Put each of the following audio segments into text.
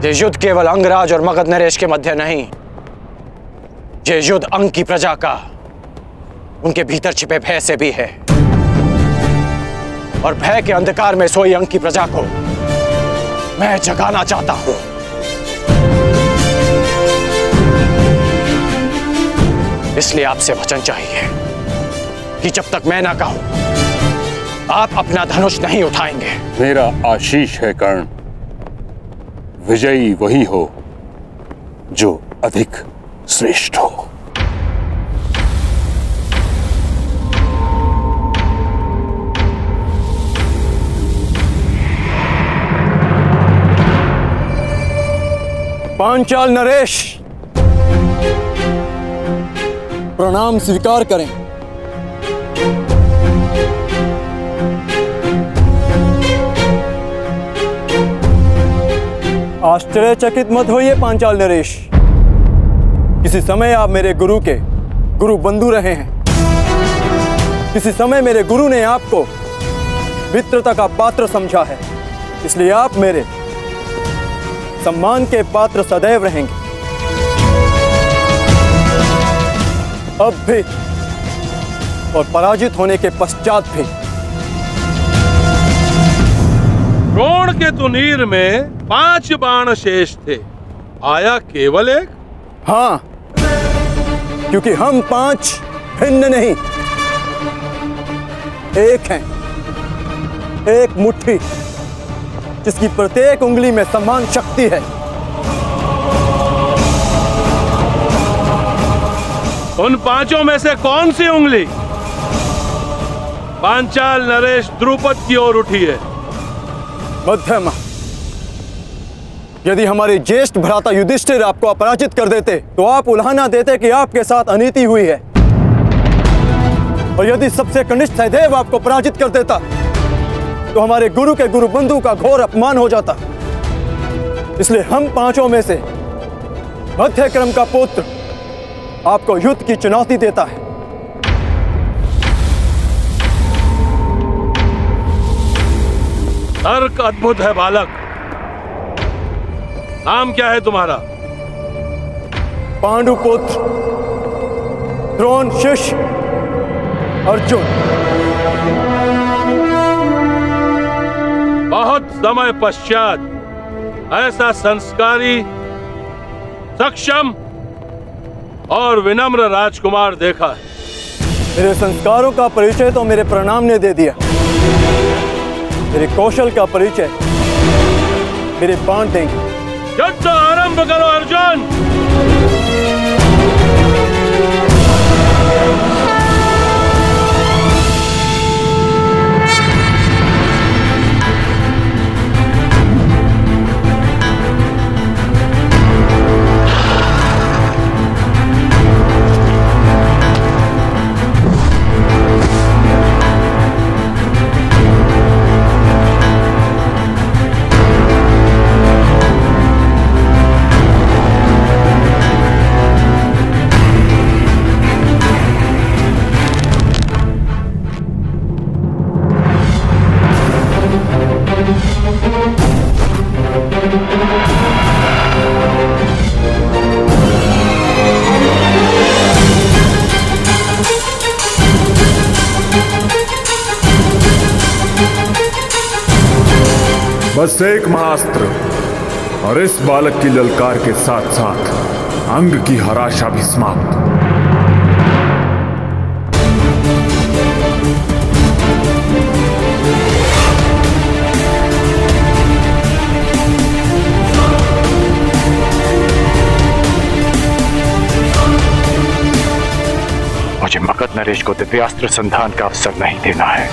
ये युद्ध केवल अंगराज और मगध नरेश के मध्य नहीं, ये युद्ध अंग की प्रजा का, उनके भीतर छिपे भय से भी है। और भय के अंधकार में सोई अंग की प्रजा को मैं जगाना चाहता हूं। इसलिए आपसे वचन चाहिए कि जब तक मैं ना कहूं, आप अपना धनुष नहीं उठाएंगे। मेरा आशीष है कर्ण, विजयी वही हो जो अधिक श्रेष्ठ हो। पांचाल नरेश, प्रणाम स्वीकार करें। आश्चर्यचकित मत होइए पांचाल नरेश, किसी समय आप मेरे गुरु के गुरु बंधु रहे हैं। किसी समय मेरे गुरु ने आपको मित्रता का पात्र समझा है, इसलिए आप मेरे सम्मान के पात्र सदैव रहेंगे। अब भी और पराजित होने के पश्चात भी। द्रोण के तुनीर में 5 बाण शेष थे, आया केवल एक। हाँ, क्योंकि हम 5 भिन्न नहीं, एक हैं, एक मुट्ठी जिसकी प्रत्येक उंगली में समान शक्ति है। उन 5 में से कौन सी उंगली पांचाल नरेश द्रुपद की ओर उठी है? मध्यमा। यदि हमारे ज्येष्ठ भ्राता युधिष्ठिर आपको अपराजित कर देते तो आप उल्हाना देते कि आपके साथ अनीति हुई है, और यदि सबसे कनिष्ठ सहदेव आपको पराजित कर देता तो हमारे गुरु के गुरु बंधु का घोर अपमान हो जाता। इसलिए हम 5 में से मध्य क्रम का पुत्र आपको युद्ध की चुनौती देता है। तर्क अद्भुत है बालक। नाम क्या है तुम्हारा? पांडुपुत्र द्रोण शिष्य अर्जुन। बहुत समय पश्चात ऐसा संस्कारी, सक्षम और विनम्र राजकुमार देखा है। मेरे संस्कारों का परिचय तो मेरे प्रणाम ने दे दिया, मेरे कौशल का परिचय मेरे बाण देंगे। युद्ध आरंभ करो अर्जुन। बस एक महाअस्त्र और इस बालक की ललकार के साथ साथ अंग की हराशा भी समाप्त। मुझे मगध नरेश को दिव्यास्त्र संधान का अवसर नहीं देना है।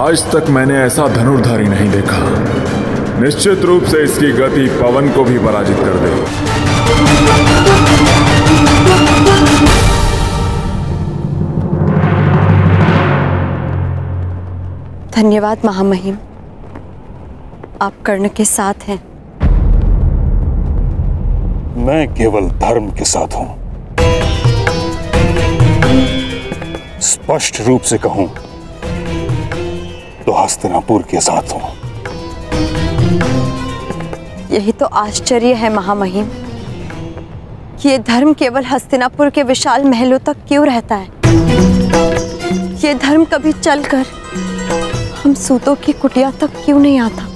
आज तक मैंने ऐसा धनुर्धारी नहीं देखा। निश्चित रूप से इसकी गति पवन को भी पराजित कर दे। धन्यवाद महामहिम, आप कर्ण के साथ हैं। मैं केवल धर्म के साथ हूं। स्पष्ट रूप से कहूं तो हस्तिनापुर के साथ हूं। यही तो आश्चर्य है महामहिम कि ये धर्म केवल हस्तिनापुर के विशाल महलों तक क्यों रहता है। ये धर्म कभी चलकर हम सूतों की कुटिया तक क्यों नहीं आता।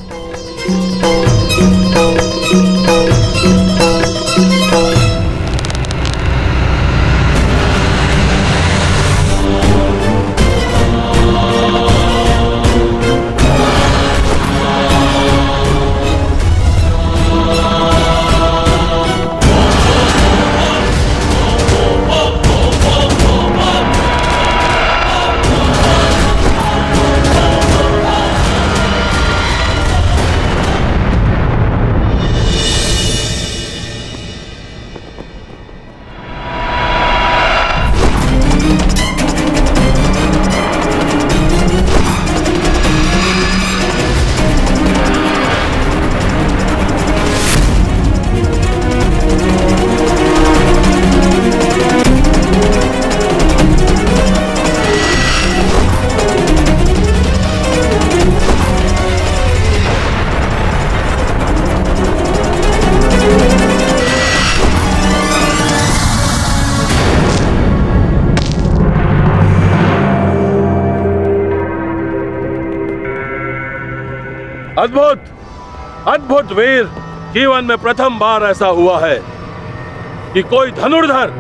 अद्भुत, अद्भुत वीर। जीवन में प्रथम बार ऐसा हुआ है कि कोई धनुर्धर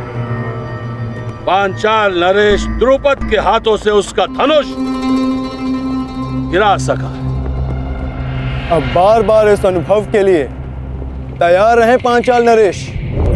पांचाल नरेश द्रुपद के हाथों से उसका धनुष गिरा सका। अब बार बार इस अनुभव के लिए तैयार रहें पांचाल नरेश।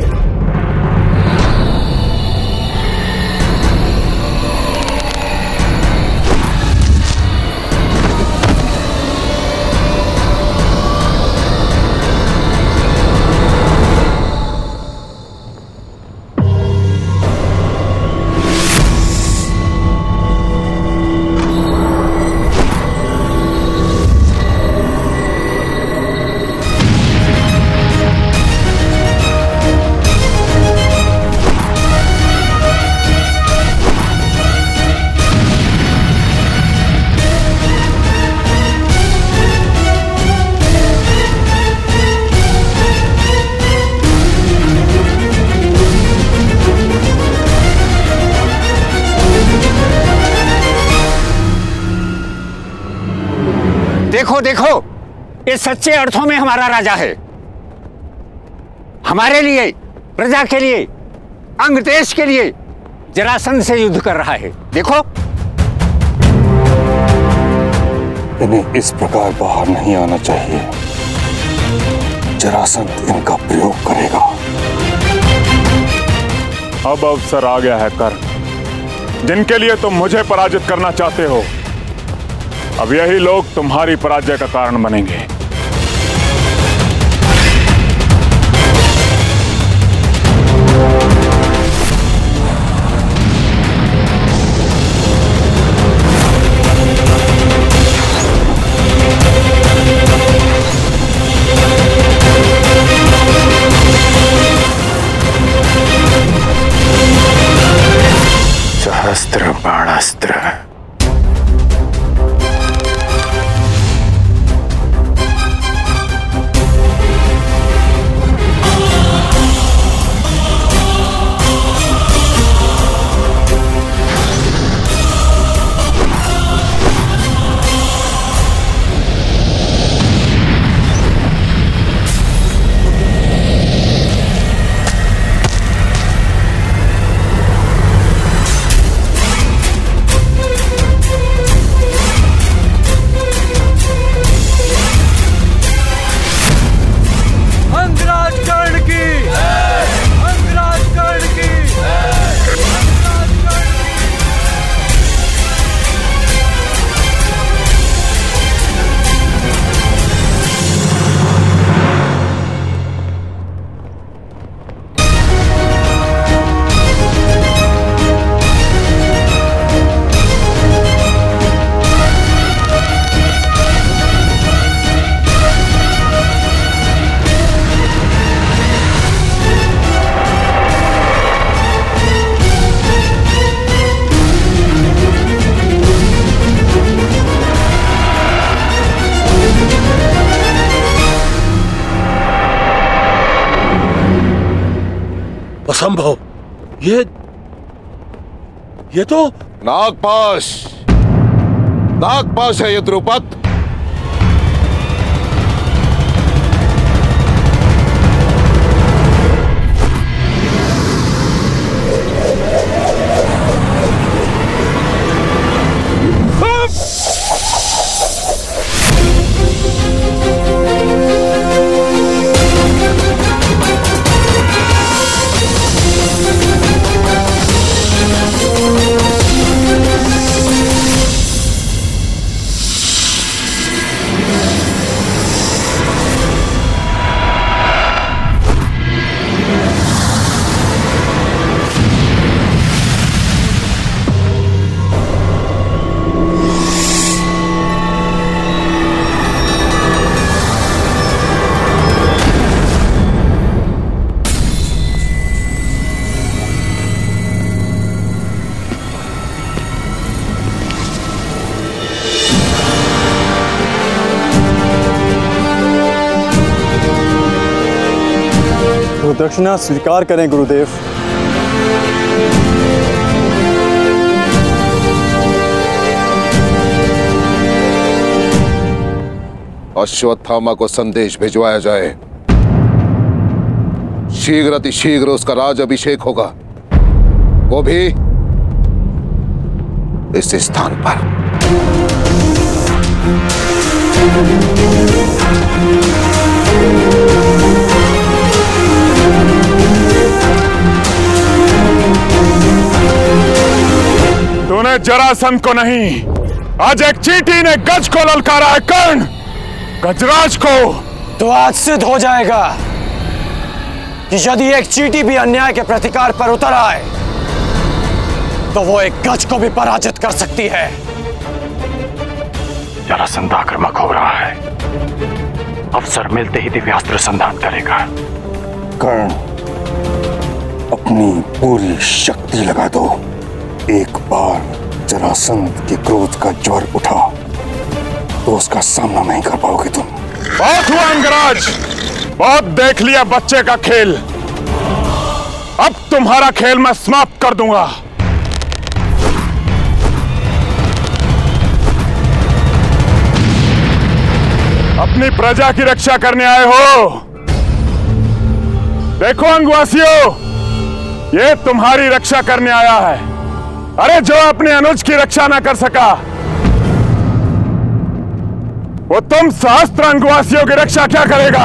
देखो देखो, ये सच्चे अर्थों में हमारा राजा है। हमारे लिए, प्रजा के लिए, अंग देश के लिए जरासंध से युद्ध कर रहा है। देखो, इन्हें इस प्रकार बाहर नहीं आना चाहिए। जरासंध इनका प्रयोग करेगा। अब अवसर आ गया है कर्ण, जिनके लिए तुम मुझे पराजित करना चाहते हो। अब यही लोग तुम्हारी पराजय का कारण बनेंगे। सहस्त्र बाणास्त्र। असंभव। ये तो नागपाश, नागपाश है ये द्रुपद। दक्षिणा स्वीकार करें गुरुदेव। अश्वत्थामा को संदेश भिजवाया जाए, शीघ्र अतिशीघ्र उसका राज अभिषेक होगा, वो भी इस स्थान पर। तूने जरासंध को नहीं, आज एक चींटी ने गज को ललकारा है। कर्ण, गजराज को तो आज सिद्ध हो जाएगा कि यदि एक चींटी भी अन्याय के प्रतिकार पर उतर आए तो वो एक गज को भी पराजित कर सकती है। जरासंध आक्रामक हो रहा है, अवसर मिलते ही दिव्यास्त्र संधान करेगा। कर्ण, अपनी पूरी शक्ति लगा दो। एक बार जरासंध के क्रोध का ज्वर उठा तो उसका सामना नहीं कर पाओगे तुम। बहुत हुआ अंगराज, बहुत देख लिया बच्चे का खेल। अब तुम्हारा खेल मैं समाप्त कर दूंगा। अपनी प्रजा की रक्षा करने आए हो। देखो अंगवासियों, ये तुम्हारी रक्षा करने आया है। अरे जो अपने अनुज की रक्षा ना कर सका, वो तुम सहस्त्र अंगवासियों की रक्षा क्या करेगा?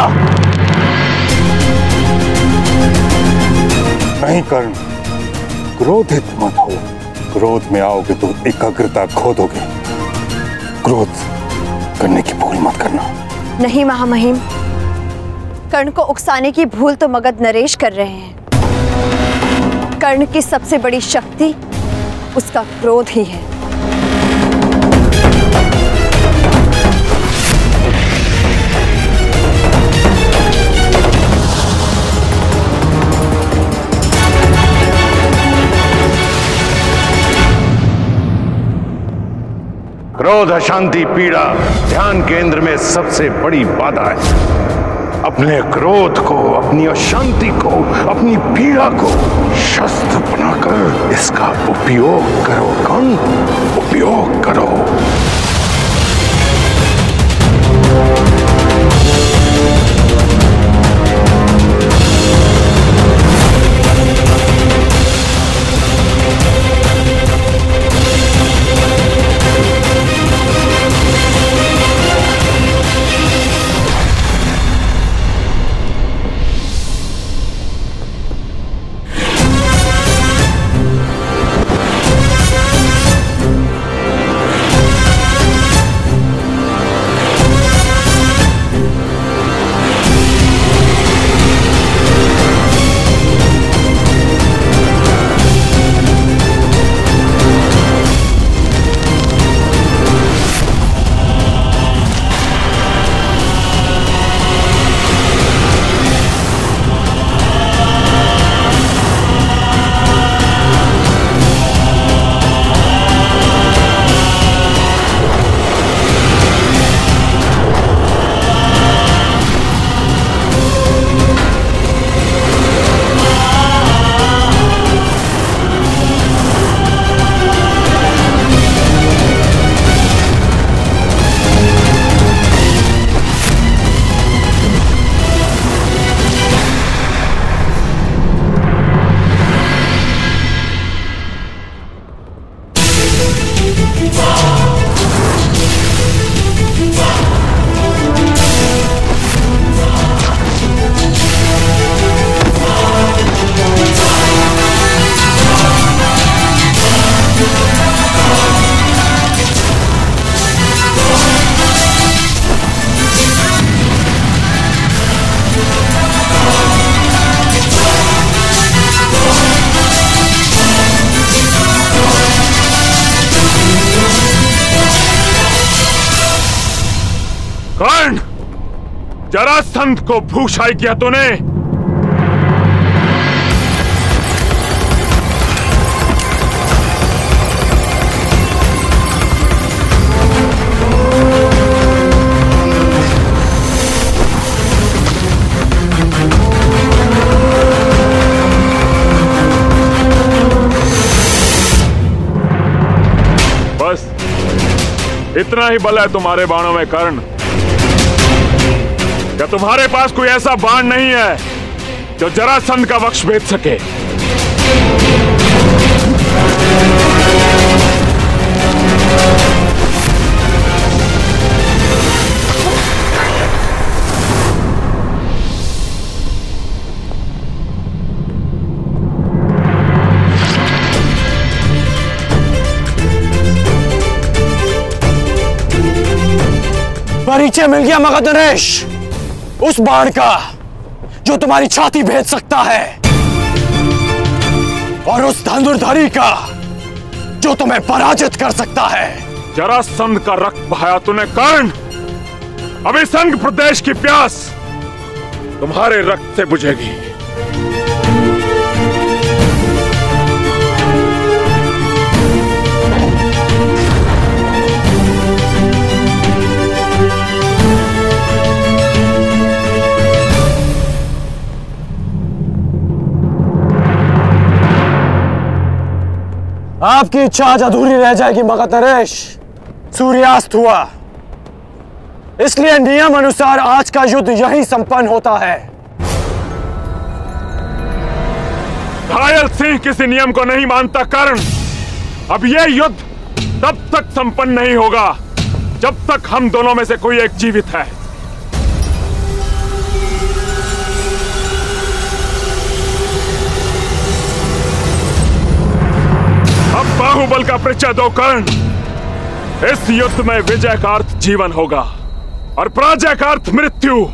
नहीं कर्ण, क्रोधित मत हो। क्रोध में आओगे तो एकाग्रता खो दोगे। क्रोध करने की भूल मत करना। नहीं महामहिम, कर्ण को उकसाने की भूल तो मगध नरेश कर रहे हैं। कर्ण की सबसे बड़ी शक्ति उसका क्रोध ही है। क्रोध, अशांति, पीड़ा ध्यान केंद्र में सबसे बड़ी बाधा है। अपने क्रोध को, अपनी अशांति को, अपनी पीड़ा को शस्त्र बनाकर इसका उपयोग करो कर्ण, उपयोग करो। कर्ण, जरासंध को भूषाई किया तूने। बस इतना ही बल है तुम्हारे बाणों में कर्ण। क्या तुम्हारे पास कोई ऐसा बाण नहीं है जो जरासंध का वक्ष भेद सके? परिचय मिल गया मगध नरेश, उस बाण का जो तुम्हारी छाती भेद सकता है, और उस धनुर्धारी का जो तुम्हें पराजित कर सकता है। जरासंध का रक्त बहाया तूने कर्ण। अभी संग प्रदेश की प्यास तुम्हारे रक्त से बुझेगी। आपकी इच्छा आज अधूरी रह जाएगी मगध नरेश। सूर्यास्त हुआ, इसलिए नियम अनुसार आज का युद्ध यहीं संपन्न होता है। घायल सिंह किसी नियम को नहीं मानता कर्ण। अब यह युद्ध तब तक संपन्न नहीं होगा जब तक हम दोनों में से कोई एक जीवित है। अब बाहुबल का परिचय दो कर्ण। इस युद्ध में विजय का अर्थ जीवन होगा और पराजय का अर्थ मृत्यु।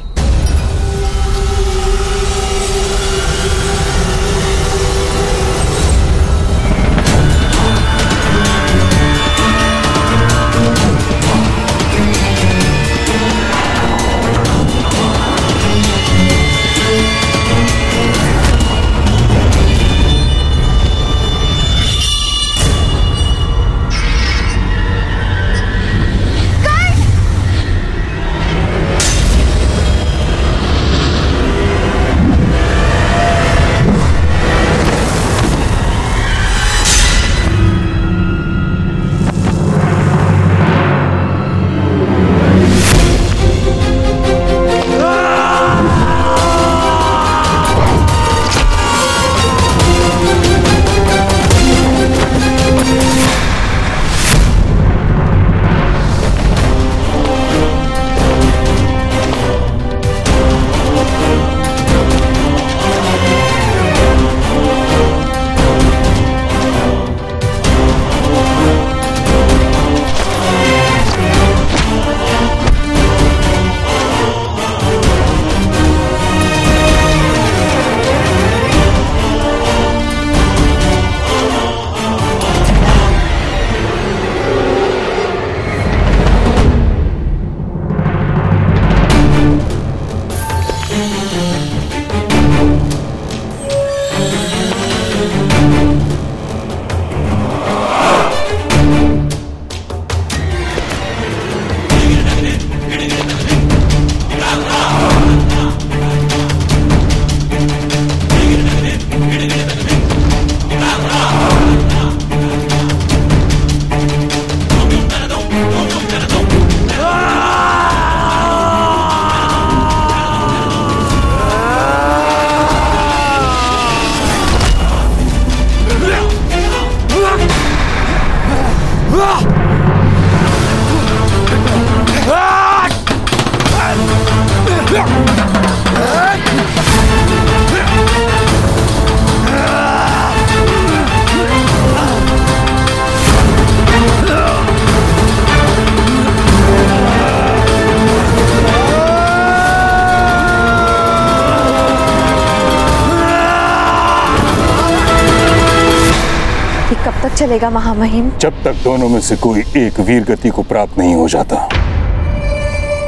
कब तक चलेगा महामहिम? जब तक दोनों में से कोई एक वीर गति को प्राप्त नहीं हो जाता।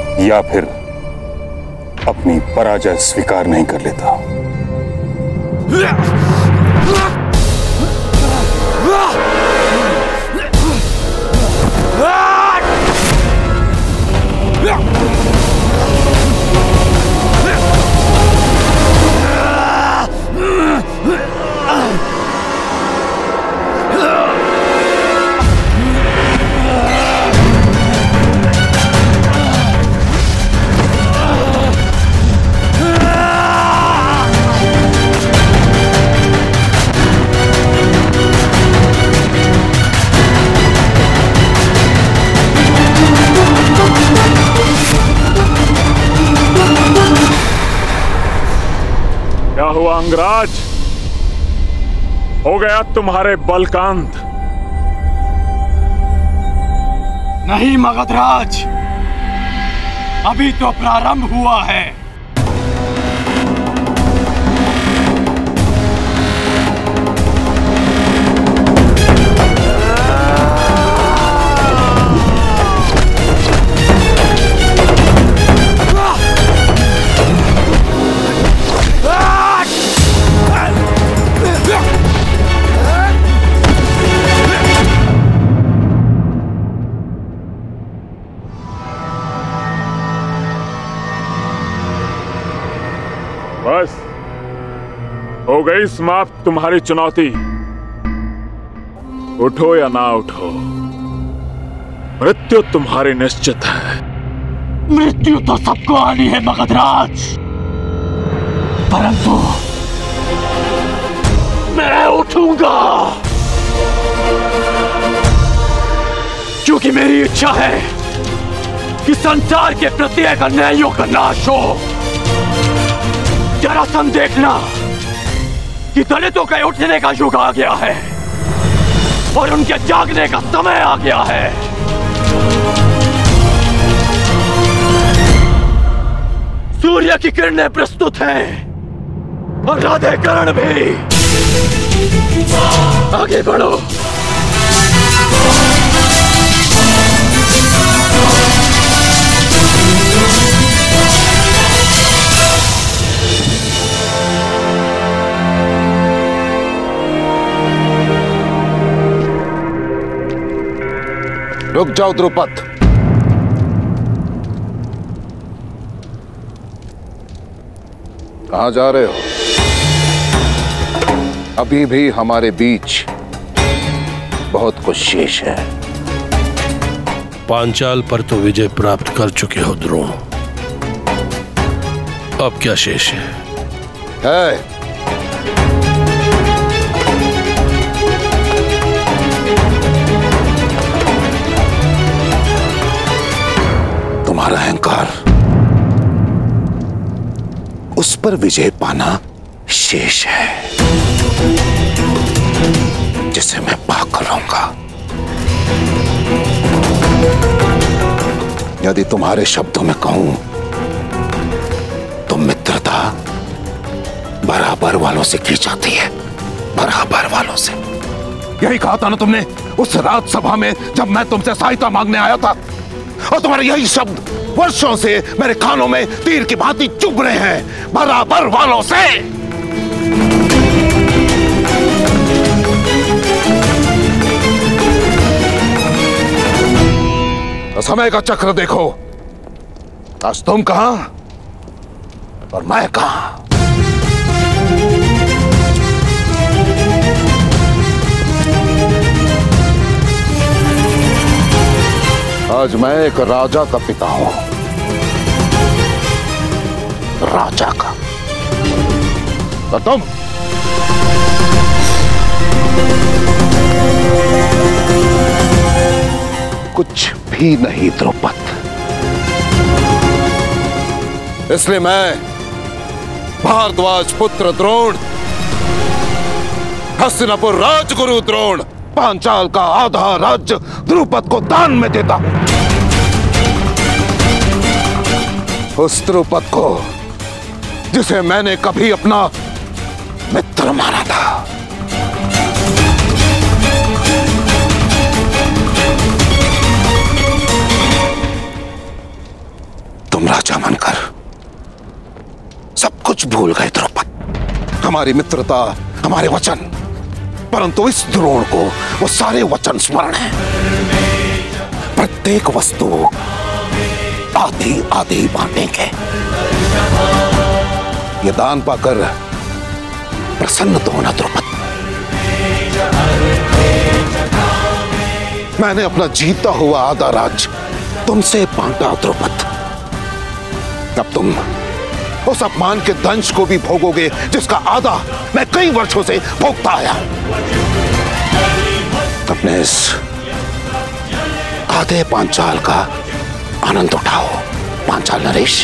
या फिर अपनी पराजय स्वीकार नहीं कर लेता। क्या हुआ अंगराज? हो गया तुम्हारे बल का अंत? नहीं मगधराज, अभी तो प्रारंभ हुआ है। बस हो गई समाप्त तुम्हारी चुनौती। उठो या ना उठो, मृत्यु तुम्हारी निश्चित है। मृत्यु तो सबको आनी है मगधराज, परंतु मैं उठूंगा, क्योंकि मेरी इच्छा है कि संसार के प्रत्येक अन्यायों का नाश हो। जरासंध देखना कि दलितों के उठने का युग आ गया है और उनके जागने का समय आ गया है। सूर्य की किरणें प्रस्तुत हैं और राधे कर्ण भी। आगे बढ़ो। रुक जाओ द्रुपद। कहां जा रहे हो? अभी भी हमारे बीच बहुत कुछ शेष है। पांचाल पर तो विजय प्राप्त कर चुके हो द्रोण, अब क्या शेष है? तुम्हारा अहंकार, उस पर विजय पाना शेष है, जिसे मैं पाकर रहूंगा। यदि तुम्हारे शब्दों में कहूं तो मित्रता बराबर वालों से की जाती है, बराबर वालों से। यही कहा था ना तुमने उस राजसभा में जब मैं तुमसे सहायता मांगने आया था, और तुम्हारे यही शब्द वर्षों से मेरे कानों में तीर की भांति चुभ रहे हैं, बराबर वालों से। तो समय का चक्र देखो, आज तुम कहां और मैं कहां। आज मैं एक राजा का पिता हूं, राजा का। और तुम कुछ भी नहीं द्रुपद। इसलिए मैं भारद्वाज पुत्र द्रोण, हस्तिनापुर राजगुरु द्रोण, पांचाल का आधा राज्य द्रुपद को दान में देता हूं। उस द्रुपद को जिसे मैंने कभी अपना मित्र माना था। राजा बनकर सब कुछ भूल गए द्रौपद। हमारी मित्रता, हमारे वचन, परंतु इस द्रोण को वो सारे वचन स्मरण है। प्रत्येक वस्तु आधी आधी बांटेंगे। ये दान पाकर प्रसन्न तो होना द्रौपद। मैंने अपना जीता हुआ आधा राज तुमसे बांटा द्रौपद। अब तुम उस अपमान के दंश को भी भोगोगे जिसका आधा मैं कई वर्षों से भोगता आया। अपने इस आधे पांचाल का आनंद उठाओ पांचाल नरेश।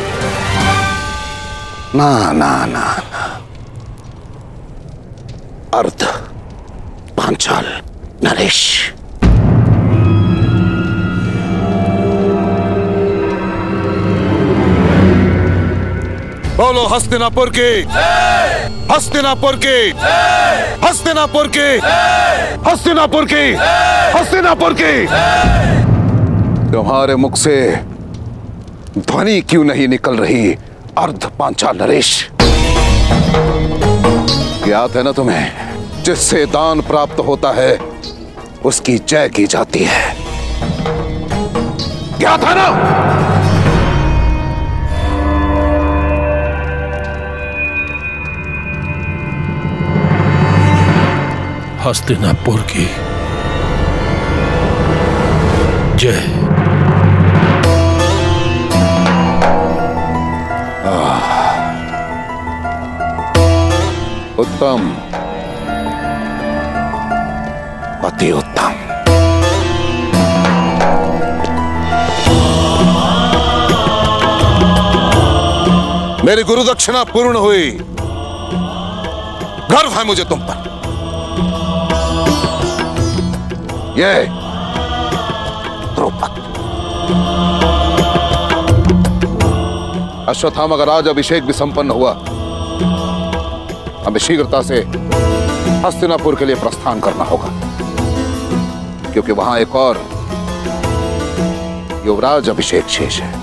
ना ना ना ना, अर्ध पांचाल नरेश। बोलो हस्तिनापुर की, हस्तिनापुर की, हस्तिनापुर की, हस्तिनापुर की, हस्तिनापुर की। तुम्हारे मुख से ध्वनि क्यों नहीं निकल रही अर्ध पांचाल नरेश? याद है ना तुम्हें, जिससे दान प्राप्त होता है उसकी जय की जाती है। याद है ना? हस्तिनापुर की जय। उत्तम, अति उत्तम। मेरी गुरु दक्षिणा पूर्ण हुई। गर्व है मुझे तुम पर। ये द्रौपद, अश्वत्थामा का राज अभिषेक भी संपन्न हुआ। हमें शीघ्रता से हस्तिनापुर के लिए प्रस्थान करना होगा, क्योंकि वहां एक और युवराज अभिषेक शेष है।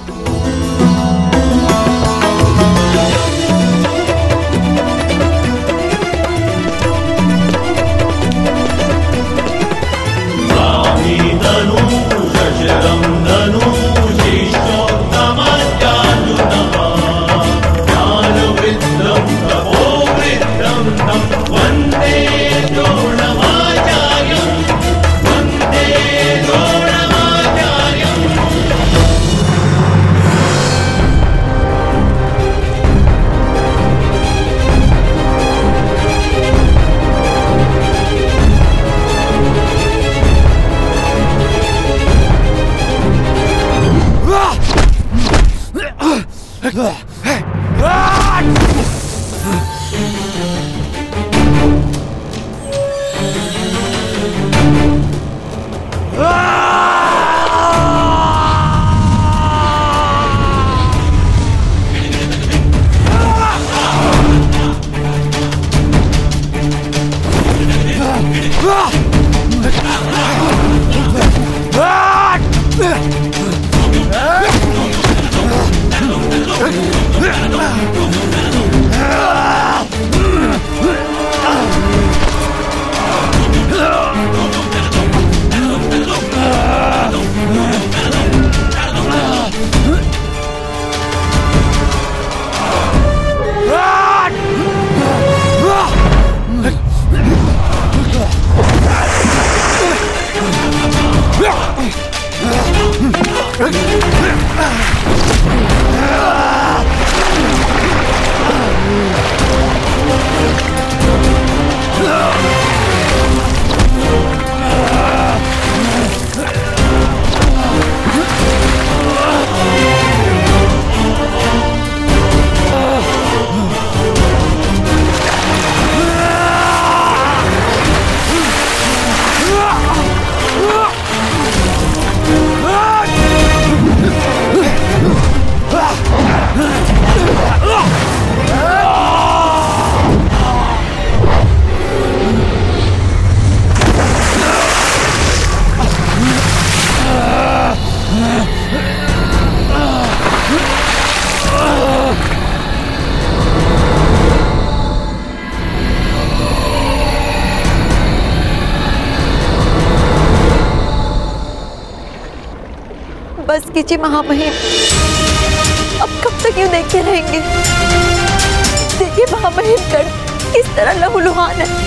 बस कीजिए महामहिम, अब कब तक यूं देखते रहेंगे? देखिए महामहिम कर्ण किस तरह लहूलुहान है।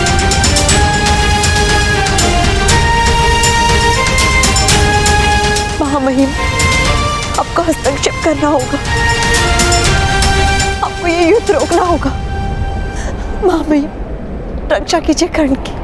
महामहिम, आपको हस्तक्षेप करना होगा, आपको ये युद्ध रोकना होगा। महामहिम, रक्षा कीजिए कर्ण की।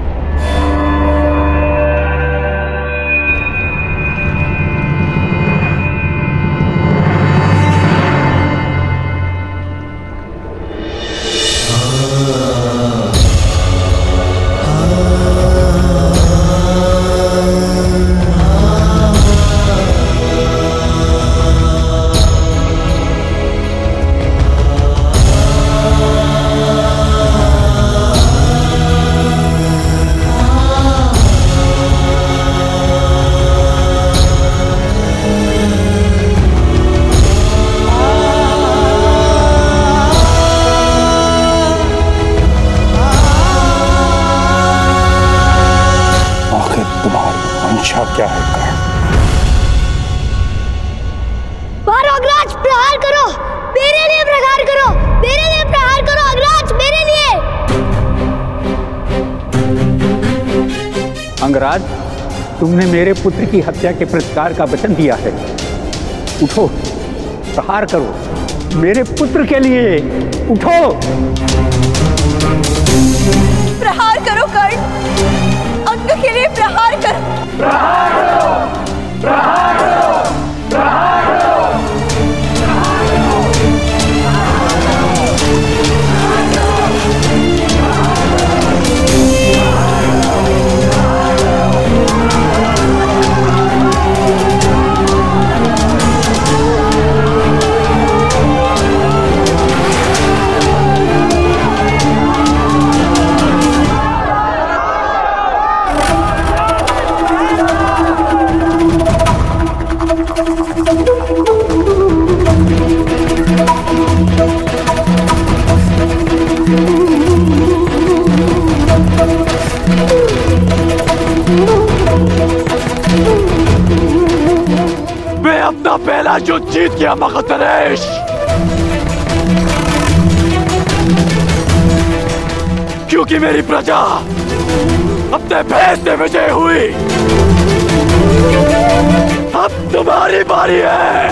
क्या है कर्ण? मारो अग्रराज, प्रहार करो, मेरे लिए प्रहार करो, मेरे लिए प्रहार करो अग्रराज, मेरे लिए। अंगराज, तुमने मेरे पुत्र की हत्या के प्रतिकार का वचन दिया है। उठो, प्रहार करो मेरे पुत्र के लिए, उठो। प्रहार करो कर्ण, अंग के लिए प्रहार करो। प्रहार करो, प्रहार करो, प्रहार करो। मैं अपना पहला युद्ध जीत गया मगध नरेश। क्योंकि मेरी प्रजा अपने भेष से विजय हुई। अब तुम्हारी बारी है।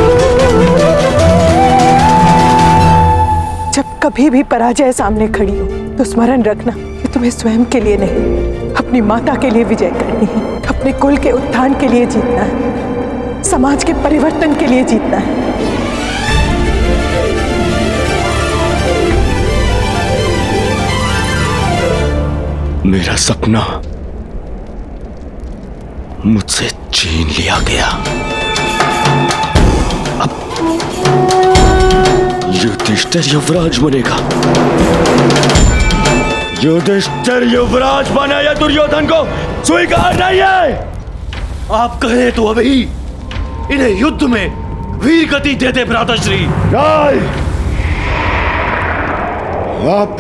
जब कभी भी पराजय सामने खड़ी हो तो स्मरण रखना कि तुम्हें स्वयं के लिए नहीं, अपनी माता के लिए विजय करनी है, अपने कुल के उत्थान के लिए जीतना है, समाज के परिवर्तन के लिए जीतना है। मेरा सपना मुझसे छीन लिया गया। अब युधिष्ठिर युवराज बनेगा। युधिष्ठिर युवराज बने या दुर्योधन को स्वीकार नहीं है। आप कहें तो अभी इन्हें युद्ध में वीर गति देते भ्राताश्री। नहीं, अब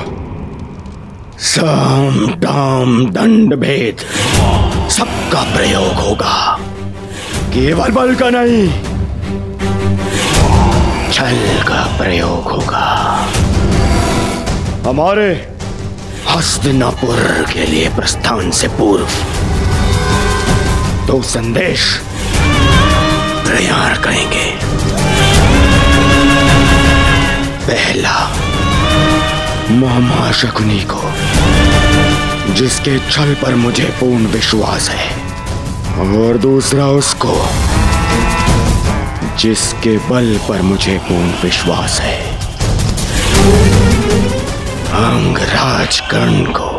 साम दाम दंड भेद सबका प्रयोग होगा। केवल बल का नहीं, छल का प्रयोग होगा। हमारे हस्तिनापुर के लिए प्रस्थान से पूर्व दो संदेश तैयार करेंगे। पहला मामा शकुनी को, जिसके छल पर मुझे पूर्ण विश्वास है, और दूसरा उसको जिसके बल पर मुझे पूर्ण विश्वास है, अंगराज कर्ण को।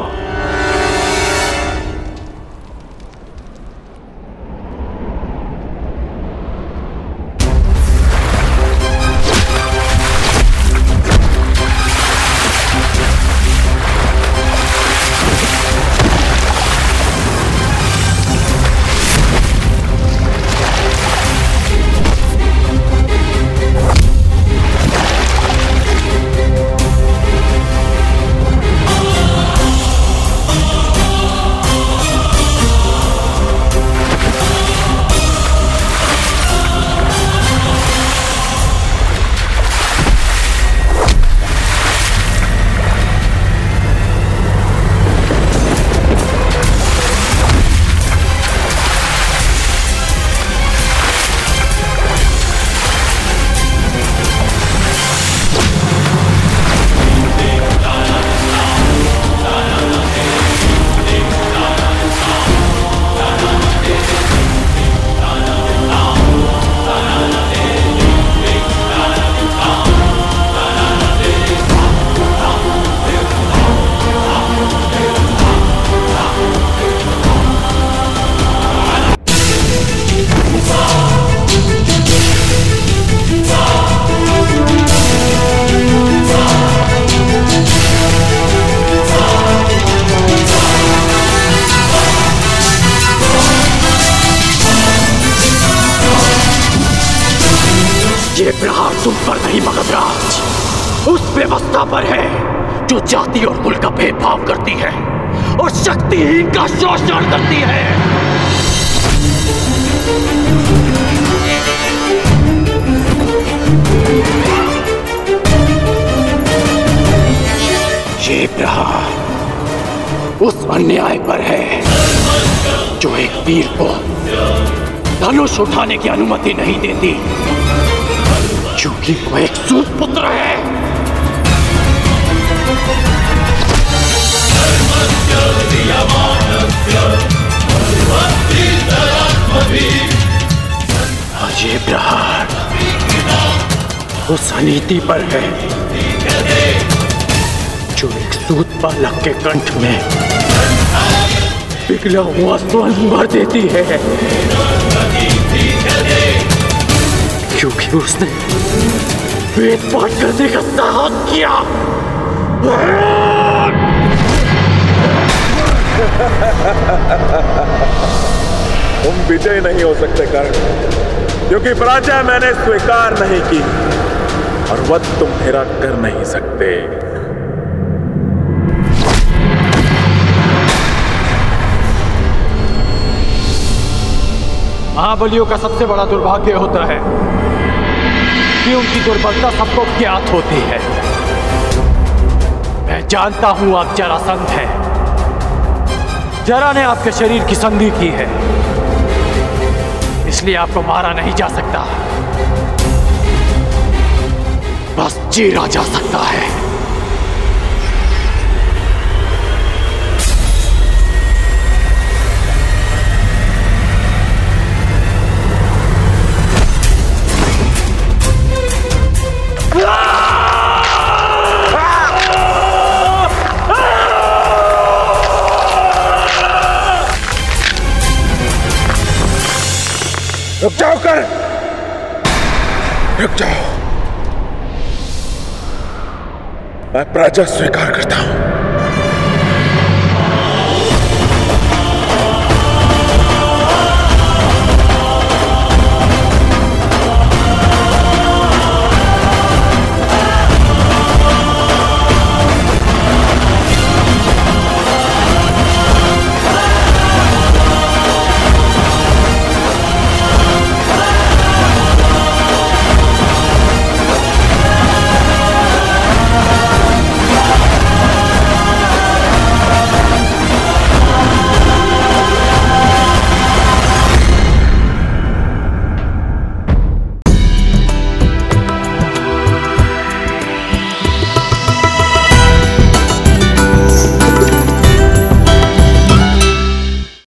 ये प्रहार तुम पर नहीं मगधराज, उस व्यवस्था पर है जो जाति और कुल का भेदभाव करती है और शक्तिहीन का शोषण करती है। ये प्रहार उस अन्याय पर है जो एक वीर को धनुष उठाने की अनुमति नहीं देती, क्योंकि वो एक सूत पुत्र है। और ये प्रहार उस अनीति पर है जो एक सूत बालक के कंठ में पिघला हुआ स्वर्ण भर देती है, क्योंकि उसने वेद पाठ करने का साहस किया। तुम विजय नहीं हो सकते कर्ण, क्योंकि पराजय मैंने स्वीकार नहीं की और वध तुम मेरा कर नहीं सकते। महाबलियों का सबसे बड़ा दुर्भाग्य होता है कि उनकी दुर्बलता सबको ज्ञात होती है। मैं जानता हूं आप जरासंध हैं। जरा ने आपके शरीर की संधि की है, इसलिए आपको मारा नहीं जा सकता, बस चीरा जा सकता है। रुक जाओ कर्ण, रुक जाओ। मैं पराजय स्वीकार करता हूं।